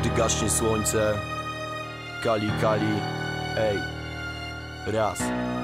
Gdy gaśnie słońce, Kali, Kali, ej, raz.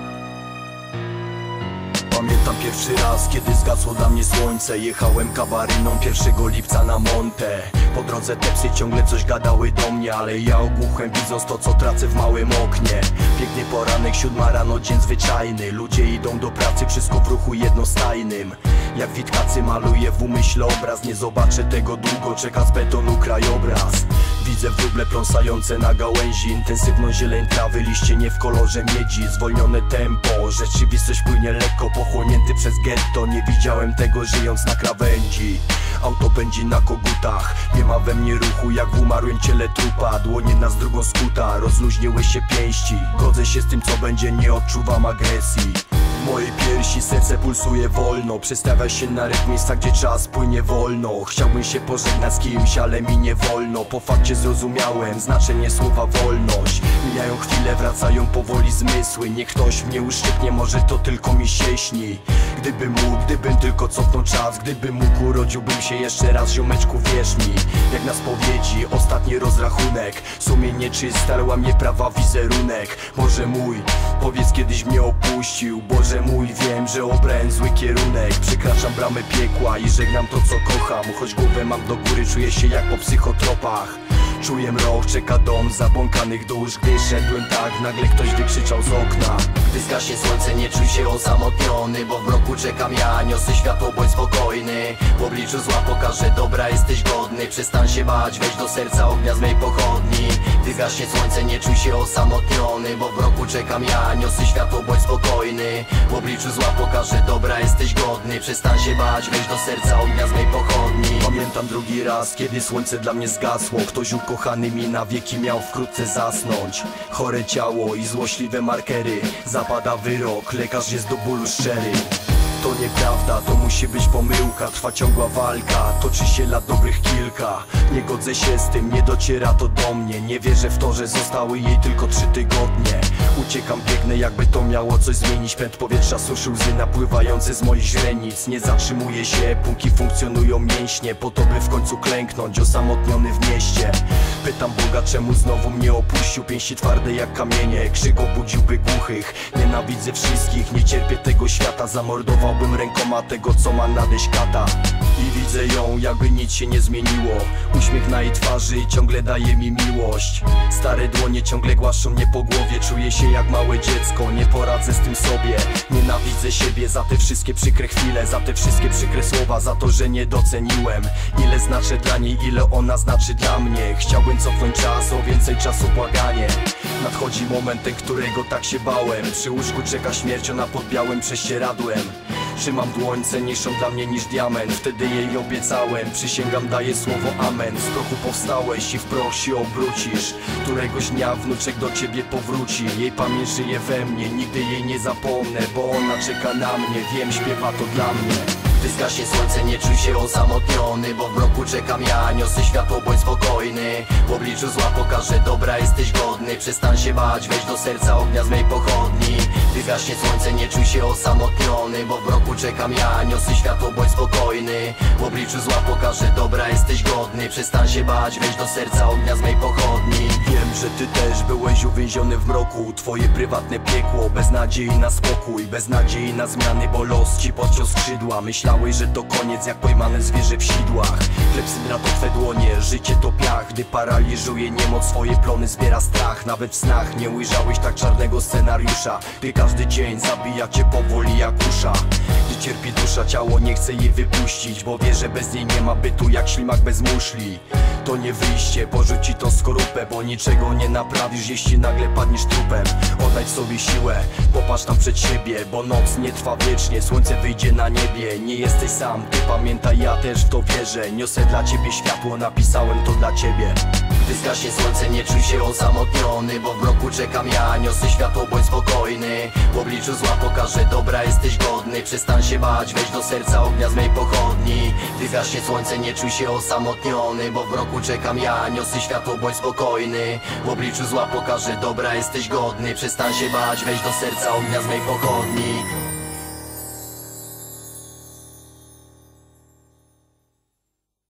Pamiętam pierwszy raz, kiedy zgasło dla mnie słońce. Jechałem kabaryną 1 lipca na Monte. Po drodze te psy ciągle coś gadały do mnie, ale ja ogłuchłem, widząc to, co tracę w małym oknie. Piękny poranek, 7 rano, dzień zwyczajny. Ludzie idą do pracy, wszystko w ruchu jednostajnym. Jak Witkacy maluje w umyśle obraz. Nie zobaczę tego długo, czeka z betonu krajobraz. Widzę wróble pląsające na gałęzi. Intensywną zieleń trawy, liście nie w kolorze miedzi. Zwolnione tempo, rzeczywistość płynie lekko. Pochłonięty przez getto, nie widziałem tego żyjąc na krawędzi. Auto pędzi na kogutach, nie ma we mnie ruchu jak w umarłym ciele trupa. Dłonie nas drugą skuta, rozluźniły się pięści. Godzę się z tym, co będzie, nie odczuwam agresji. W mojej piersi serce pulsuje wolno. Przestawia się na rytm, miejsca, gdzie czas płynie wolno. Chciałbym się pożegnać z kimś, ale mi nie wolno. Po fakcie zrozumiałem znaczenie słowa wolność. Mijają chwile, wracają powoli zmysły. Niech ktoś mnie uszczypnie, może to tylko mi się śni. Gdybym mógł, gdybym tylko cofnął czas. Gdybym mógł, urodziłbym się jeszcze raz, ziomeczku, wierz mi. Jak na spowiedzi, ostatni rozrachunek. Sumienie czyste, ale łamie prawa wizerunek. Boże mój, powiedz, kiedyś mnie opuścił. Boże mój, wiem, że obrałem zły kierunek. Przekraczam bramę piekła i żegnam to, co kocham. Choć głowę mam do góry, czuję się jak po psychotropach. Czuję mrok, czeka dom zabłąkanych dusz. Gdy szedłem tak, nagle ktoś wykrzyczał z okna. Gdy zgaśnie słońce, nie czuj się osamotniony, bo w mroku czekam ja, niosę światło, bądź spokojny. W obliczu zła pokażę dobra, jesteś godny. Przestań się bać, wejdź do serca ognia z mej pochodni. Gdy zgaśnie słońce, nie czuj się osamotniony, bo w mroku czekam ja, niosę światło, bądź spokojny. W obliczu zła pokażę dobra, jesteś godny. Przestań się bać, wejdź do serca ognia z mej pochodni. Pamiętam drugi raz, kiedy słońce dla mnie zgasło. Ktoś ukochany mi na wieki miał wkrótce zasnąć. Chore ciało i złośliwe markery. Zapada wyrok, lekarz jest do bólu szczery. To nieprawda, to musi być pomyłka. Trwa ciągła walka, toczy się lat dobrych kilka. Nie godzę się z tym, nie dociera to do mnie. Nie wierzę w to, że zostały jej tylko 3 tygodnie. Uciekam, biegnę, jakby to miało coś zmienić. Pęd powietrza suszy łzy napływające z moich źrenic. Nie zatrzymuję się, póki funkcjonują mięśnie. Po to, by w końcu klęknąć, osamotniony w mieście. Pytam Boga, czemu znowu mnie opuścił. Pięści twarde jak kamienie, krzyk obudziłby głuchych. Nienawidzę wszystkich, nie cierpię tego świata. Zamordowałbym rękoma tego, co ma nadejść kata. I widzę ją, jakby nic się nie zmieniło. Uśmiech na jej twarzy ciągle daje mi miłość. Stare dłonie ciągle głaszczą mnie po głowie. Czuję się jak małe dziecko, nie poradzę z tym sobie. Nienawidzę siebie za te wszystkie przykre chwile, za te wszystkie przykre słowa, za to, że nie doceniłem ile znaczę dla niej, ile ona znaczy dla mnie. Chciałbym cofnąć czas, o więcej czasu błaganie. Nadchodzi moment, ten, którego tak się bałem. Przy łóżku czeka śmierć, ona pod białym prześcieradłem. Trzymam dłoń, cenniejszą dla mnie niż diament. Wtedy jej obiecałem, przysięgam, daję słowo amen. Z prochu powstałeś i w proch się obrócisz. Któregoś dnia wnuczek do ciebie powróci. Jej pamięć żyje we mnie, nigdy jej nie zapomnę, bo ona czeka na mnie, wiem, śpiewa to dla mnie. Gdy zgaśnie słońce, nie czuj się osamotniony, bo w mroku czekam ja, niosę światło, bądź spokojny. W obliczu zła pokażę dobra, jesteś godny. Przestań się bać, wejdź do serca ognia z mej pochodni. Gdy zgaśnie słońce, nie czuj się osamotniony, bo w mroku czekam ja, niosę światło, bądź spokojny. W obliczu zła pokażę dobra, jesteś godny. Przestań się bać, wejdź do serca ognia z mej pochodni. Wiem, że ty też byłeś uwięziony w mroku. Twoje prywatne piekło, bez nadziei na spokój, bez nadziei na zmiany, bo los ci podciął skrzydła. Myślałeś, że to koniec, jak pojmane zwierzę w sidłach. Klepsydra to twe dłonie, życie to piach. Gdy paraliżuje niemoc, swoje plony zbiera strach. Nawet w snach nie ujrzałeś tak czarnego scenariusza. Gdy każdy dzień zabija cię powoli jak usza. Gdy cierpi dusza, ciało nie chce jej wypuścić, bo wie, że bez niej nie ma bytu, jak ślimak bez muszli. To nie wyjście, porzuci to skorupę, bo niczego nie naprawisz, jeśli nagle padniesz trupem. Oddaj sobie siłę, popatrz tam przed siebie, bo noc nie trwa wiecznie, słońce wyjdzie na niebie. Nie jesteś sam, ty pamiętaj, ja też w to wierzę. Niosę dla ciebie światło, napisałem to dla ciebie. Gdy zgaśnie słońce, nie czuj się osamotniony, bo w mroku czekam ja, niosę światło, bądź spokojny. W obliczu zła pokażę dobra, jesteś godny. Przestań się bać, wejdź do serca ognia z mej pochodni. Gdy zgaśnie słońce, nie czuj się osamotniony, bo w mroku czekam ja, niosę światło, bądź spokojny. W obliczu zła pokażę dobra, jesteś godny. Przestań się bać, wejdź do serca ognia z mej pochodni.